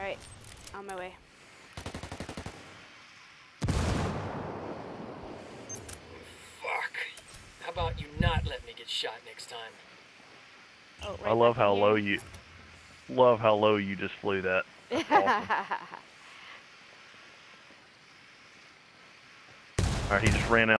Alright, on my way. Fuck. How about you not let me get shot next time? Oh, I love how low you just flew that. That's awesome. Alright, he just ran out.